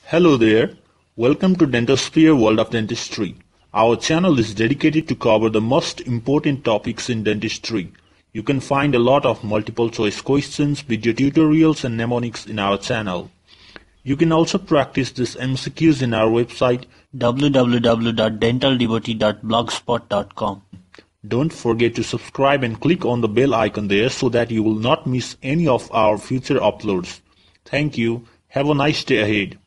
Hello there. Welcome to Dentosphere World of Dentistry. Our channel is dedicated to cover the most important topics in dentistry. You can find a lot of multiple choice questions, video tutorials and mnemonics in our channel. You can also practice these MCQs in our website www.dentaldevotee.blogspot.com. Don't forget to subscribe and click on the bell icon there so that you will not miss any of our future uploads. Thank you. Have a nice day ahead.